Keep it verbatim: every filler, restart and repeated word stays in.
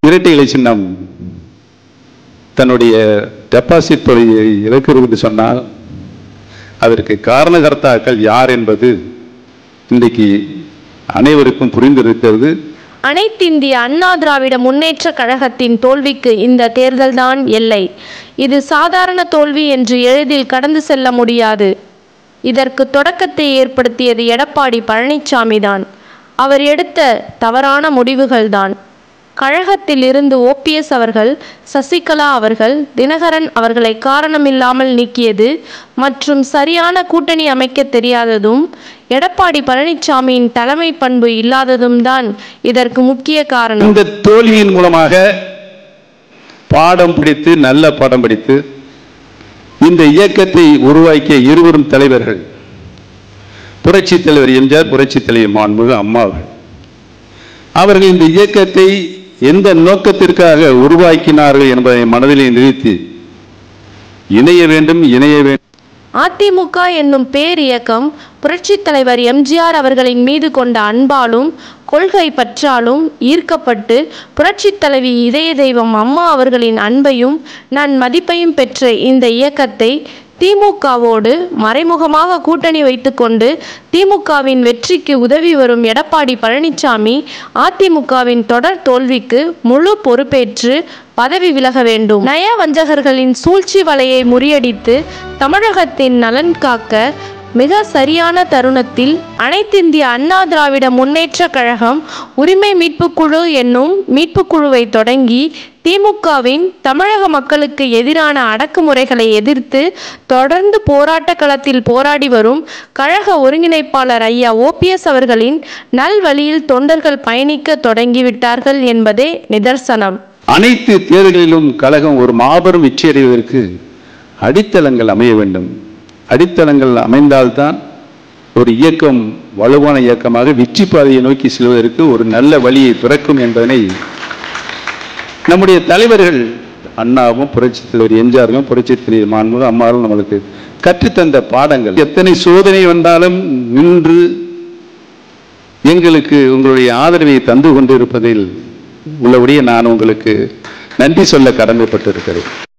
இரட்டை இலை சின்னம் தன்னுடைய டெபாசிட் தொகையை இழக்கிறது என்று சொன்னால் அதற்கு காரணகர்த்தாக்கள் யார் என்பது இன்றைக்கு அனைவருக்கும் புரிந்திருக்கிறது. அனைத்திந்திய அண்ணா திராவிட முன்னேற்ற கழகத்தின் தோல்விக்கு இந்த தேர்தல்தான் எல்லை. இது சாதாரண தோல்வி என்று எளிதில் கடந்து செல்ல முடியாது. இதற்கு தொடக்கத்தை ஏற்படுத்தியது எடப்பாடி பழனிசாமி தான். அவர் எடுத்த தவறான முடிவுகள்தான். கழகத்தில் இருந்து ஓபிஎஸ் அவர்கள், சசிகலா அவர்கள், தினகரன் அவர்களை காரணமில்லாமல் நீக்கியது மற்றும் சரியான கூட்டணி அமைக்க தெரியாததும் எடப்பாடி பழனிசாமியின் தலைமை பண்பு இல்லாததும் தான் இதற்கு முக்கிய காரணம். இந்த தோல்வியின் மூலமாக பாடம் பிடித்து நல்ல பாடம் பிடித்து இந்த இயக்கத்தை உருவாக்கிய இருவரும் தலைவர்கள், புரட்சி தலைவர் எம்ஜிஆர், புரட்சி தலைவர் மாண்புமிகு அம்மா அவர்கள். அவர்கள் இந்த இயக்கத்தை எந்த நோக்கத்திற்காக உருவாக்கினார்கள் என்பதை மனதிலே நிறுத்தி இணைய வேண்டும் இணைய வேண்டும். அதிமுக என்னும் பேர் இயக்கம் புரட்சி தலைவர் எம்ஜிஆர் அவர்களின் மீது கொண்ட அன்பாலும் கொள்கை பற்றாலும் ஈர்க்கப்பட்டு புரட்சி தலைவி இதய தெய்வம் அம்மா அவர்களின் அன்பையும் நன் மதிப்பையும் பெற்ற இந்த இயக்கத்தை திமுகவோடு மறைமுகமாக கூட்டணி வைத்துக்கொண்டு திமுகவின் வெற்றிக்கு உதவி வரும் எடப்பாடி பழனிசாமி அதிமுகவின் தொடர் தோல்விக்கு முழு பொறுப்பேற்று பதவி விலக வேண்டும். நய வஞ்சகர்களின் சூழ்ச்சி வலையை முறியடித்து தமிழகத்தின் நலன் காக்க மிக சரியான தருணத்தில் அனைத்திந்திய அண்ணா திராவிட முன்னேற்ற கழகம் உரிமை மீட்புக்குழு என்னும் மீட்புக்குழுவை தொடங்கி திமுகவின் தமிழக மக்களுக்கு எதிரான அடக்குமுறைகளை எதிர்த்து தொடர்ந்து போராட்ட களத்தில் போராடி வரும் கழக ஒருங்கிணைப்பாளர் ஐயா ஓபிஎஸ் அவர்களின் நல்வழியில் தொண்டர்கள் பயணிக்க தொடங்கிவிட்டார்கள் என்பதே நிதர்சனம். அனைத்து தேர்தல்களிலும் கழகம் ஒரு மாபெரும் வெற்றியடைவதற்கு அடித்தளங்கள் அமைய வேண்டும். அடித்தளங்கள் அமைந்தால்தான் ஒரு இயக்கம் வலுவான இயக்கமாக வெற்றி பாதையை நோக்கி செல்வதற்கு ஒரு நல்ல வழியை பிறக்கும் என்பதனை நம்முடைய தலைவர்கள் அண்ணாவும் புரட்சி தலைவர் எம்ஜிஆரும் புரட்சி தலைவர் மாண்புமிகு அம்மாவும் நம்மளுக்கு கற்றுத்தந்த பாடங்கள். எத்தனை சோதனை வந்தாலும் நின்று எங்களுக்கு உங்களுடைய ஆதரவை தந்து கொண்டிருப்பதில் உள்ளபடியே நான் உங்களுக்கு நன்றி சொல்ல கடமைப்பட்டிருக்கிறேன்.